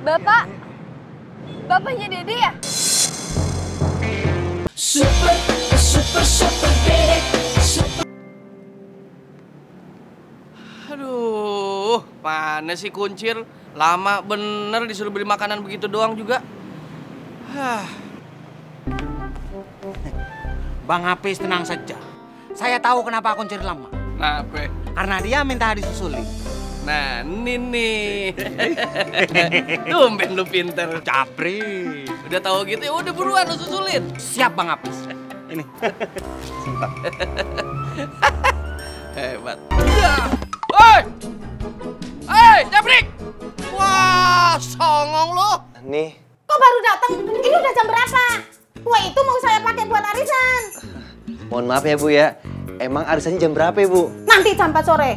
Bapak? Bapaknya Dede ya? Super Dede. Aduh, mana sih Kuncir? Lama bener disuruh beli makanan begitu doang juga. Bang Hafiz tenang saja. Saya tahu kenapa Kuncir lama. Kenapa? Karena dia minta disusulin. Nah, ini nih. Tumben lu pinter. Capri. Udah tahu gitu ya udah buruan lu susulin. Siap Bang Hafiz. Ini. Hebat. Woi! Hei, Jabrik! Wah, songong lu. Nih. Kok baru datang? Ini udah jam berapa? Kue itu mau saya pakai buat arisan. Mohon maaf ya Bu ya. Emang arisannya jam berapa ya Bu? Nanti jam 4 sore.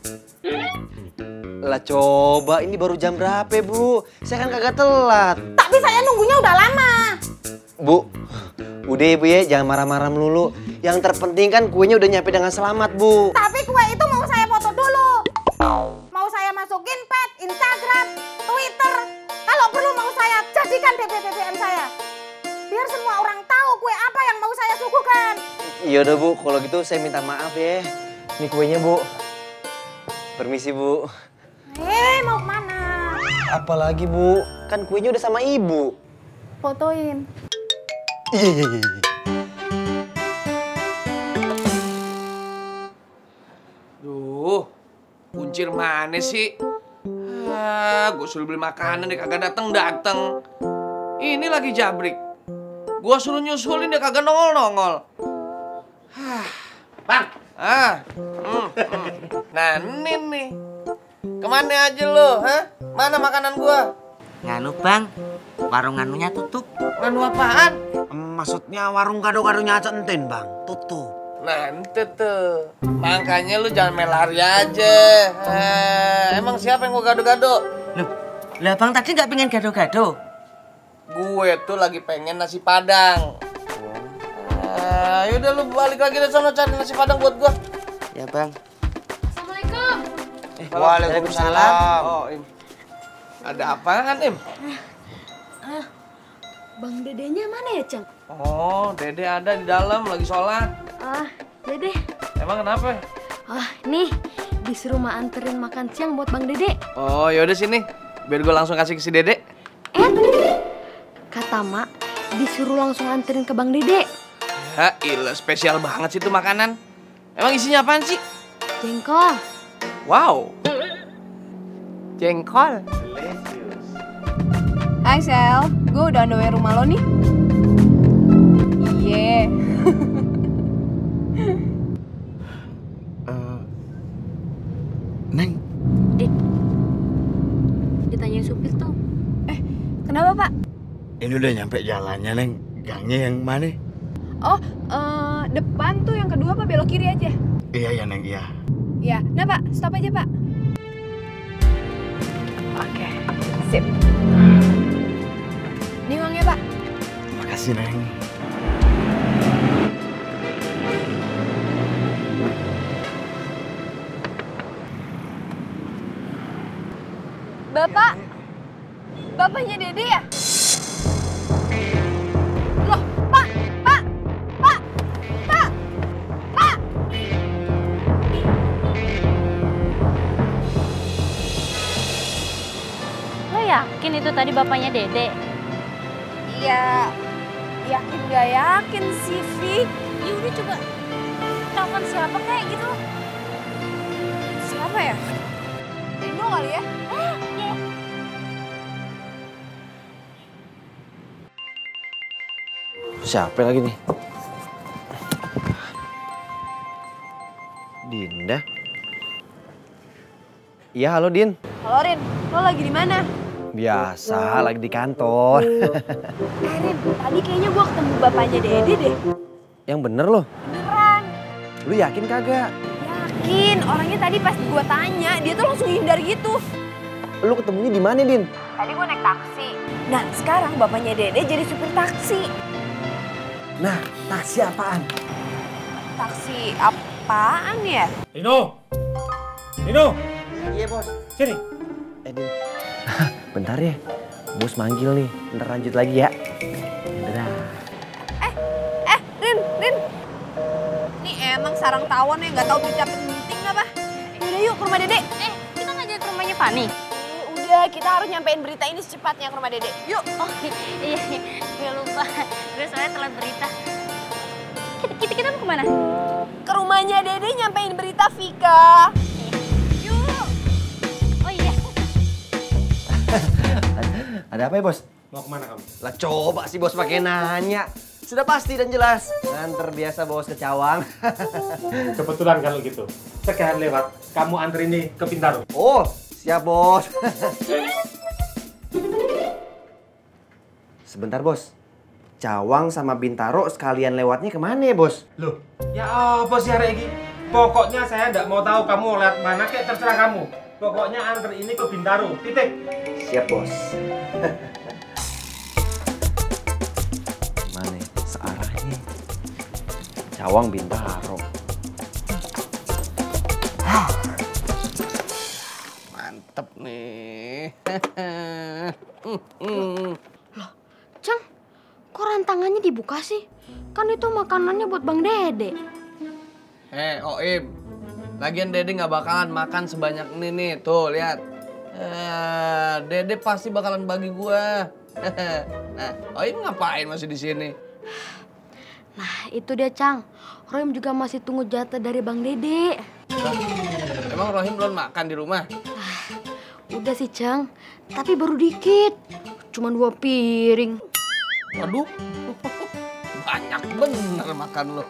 Lah coba ini baru jam berapa ya Bu? Saya kan kagak telat. Tapi saya nunggunya udah lama. Bu, udah ya Bu ya, jangan marah-marah melulu. Yang terpenting kan kuenya udah nyampe dengan selamat Bu. Tapi kue itu mau saya foto dulu. Mau saya masukin pet, Instagram, Twitter. Kalau perlu mau saya jadikan BBM saya. Biar semua orang tahu kue apa yang mau saya suguhkan. Iya udah Bu, kalau gitu saya minta maaf ya. Ini kuenya Bu. Permisi Bu. Mau kemana? Apalagi Bu, kan kuenya udah sama Ibu. Fotoin. Iya. Duh, Kuncir mana sih? Gue suruh beli makanan dia kagak dateng. Ini lagi Jabrik. Gue suruh nyusulin dia kagak nongol. Bang. Nah, ini nih. Kemana aja lo, ha? Mana makanan gua? Nganu Bang, warung nganunya tutup. Nganu apaan? Maksudnya warung gado-gadonya Centin Bang, tutup. Nah, ente tuh. Makanya lu jangan main lari aja. Emang siapa yang mau gado-gado? Loh, lah Bang tadi nggak pengen gado-gado? Gue tuh lagi pengen nasi padang. Yaudah lu balik lagi dari sana cari nasi padang buat gua. Ya Bang. Assalamualaikum. Waalaikumsalam. Oh, Im. Ada apaan, Im? Bang Dedenya mana ya, Cang? Oh, Dede ada di dalam lagi sholat. Dede. Emang kenapa? Nih, disuruh Ma anterin makan siang buat Bang Dede. Oh, yaudah sini. Biar gue langsung kasih ke si Dede. Kata Ma, disuruh langsung anterin ke Bang Dede. Ya, ilah spesial banget sih itu makanan. Emang isinya apaan sih? Jengkol. Wow. Jengkol. Hai Sel, gue udah on the way rumah lo nih. Iya. Neng. Ditanyain supir tuh. Kenapa Pak? Ini udah nyampe jalannya, Neng. Gangnya yang mana? Oh, depan tuh yang kedua Pak, belok kiri aja. Iya ya, Neng, iya. Ya, nah Pak, stop aja Pak. Oke, sip. Ini uangnya Pak. Makasih, Neng. Bapak? Bapaknya Dede ya? Loh, Pak! Pak! Pak! Pak! Pak! Lo yakin itu tadi bapaknya Dede? Ya, yakin gak yakin sih, Vic. Ya udah coba telepon siapa kayak gitu. Siapa ya? Rino kali ya? Ya. Siapa lagi nih? Dinda. Iya, halo Din. Halo Rin, lo lagi di mana? Biasa, lagi di kantor. Rin, tadi kayaknya gua ketemu bapaknya Dede deh. Yang bener loh. Beneran. Lu yakin kagak? Yakin, orangnya tadi pas gua tanya, dia tuh langsung hindar gitu. Lu ketemunya di mana, Din? Tadi gua naik taksi. Nah, sekarang bapaknya Dede jadi supir taksi. Nah, taksi apaan? Taksi apaan ya? Rino! Rino! Iya, Bos. Sini. Din. Bentar ya. Bos manggil nih, ntar lanjut lagi ya. Dadah. Rin. Ini emang sarang tawon ya, nggak tahu ucapin meeting apa? Yaudah yuk ke rumah Dede. Kita nggak jadi ke rumahnya Fani. Udah, kita harus nyampein berita ini secepatnya ke rumah Dede. Yuk. Oh iya, gue lupa. Gue soalnya telat berita. Kita mau kemana? Ke rumahnya Dede nyampein berita Vika. Yuk. Oh iya. Ada apa ya bos? Mau kemana kamu? Lah coba sih bos pakai nanya. Sudah pasti dan jelas. Nganter biasa bos ke Cawang. Kebetulan kalau gitu. Sekarang lewat, kamu antri ini ke Bintaro. Oh, siap bos. Sebentar bos. Cawang sama Bintaro sekalian lewatnya kemana ya bos? Loh, ya apa sih hari ini? Pokoknya saya nggak mau tahu kamu lewat mana, kayak terserah kamu. Pokoknya antri ini ke Bintaro, titik. Siap bos. Mana ya? Searahnya. Cawang Bintaro. Mantep nih. Cang, kok rantangannya dibuka sih? Kan itu makanannya buat Bang Dede. Oim. Lagian Dede nggak bakalan makan sebanyak ini nih. Tuh, lihat. Dede pasti bakalan bagi gua. Nah, Oim ngapain masih di sini? Nah, itu dia, Cang. Rohim juga masih tunggu jatah dari Bang Dede. Emang Rohim belum makan di rumah? Udah sih, Cang. Tapi baru dikit. Cuman 2 piring. Waduh. Banyak bener makan lo.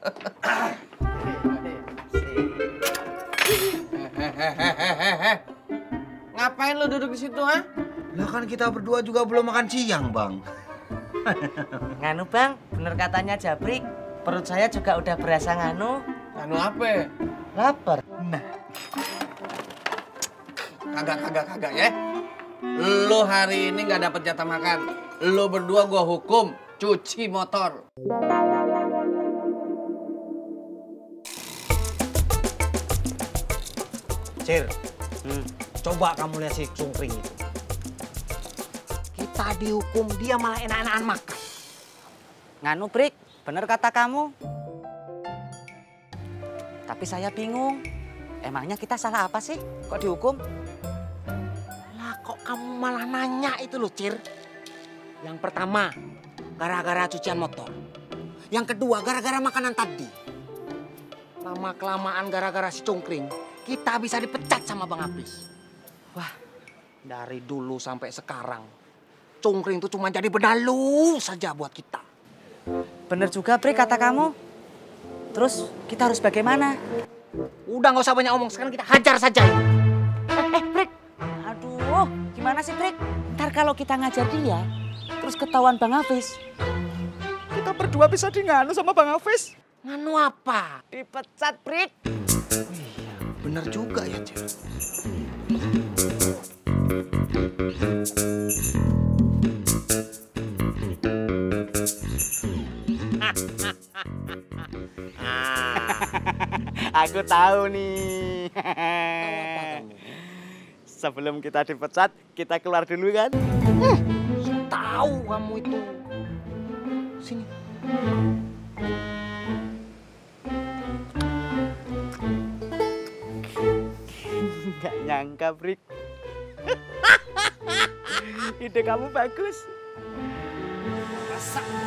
Ngapain lo duduk di situ, ha? Lah kan kita berdua juga belum makan siang, Bang. Nganu Bang, bener katanya Jabrik, perut saya juga udah berasa nganu. Nganu apa? Lapar. Nah. Kagak ya. Lo hari ini nggak dapet jatah makan. Lo berdua gua hukum cuci motor. Cir, coba kamu lihat si Cungkring itu. Kita dihukum, dia malah enak-enakan makan. Nganu Brik, bener kata kamu. Tapi saya bingung. Emangnya kita salah apa sih? Kok dihukum? Lah kok kamu malah nanya itu loh, Cir? Yang pertama, gara-gara cucian motor. Yang kedua, gara-gara makanan tadi. Lama-kelamaan gara-gara si Cungkring, kita bisa dipecat sama Bang Apis. Wah, dari dulu sampai sekarang, Cungkring itu cuma jadi benalu saja buat kita. Bener juga Brik kata kamu. Terus kita harus bagaimana? Udah nggak usah banyak omong, sekarang kita hajar saja. Brik. Aduh, gimana sih Brik? Ntar kalau kita ngajar dia, terus ketahuan Bang Hafiz. Kita berdua bisa nganu sama Bang Hafiz. Nganu apa? Dipecat, Brik. Iya, bener juga ya, Cik. Aku tahu nih. Sebelum kita dipecat, kita keluar dulu kan? Tahu kamu itu. Sini. Nggak nyangka, Brik. Ide kamu bagus. Masa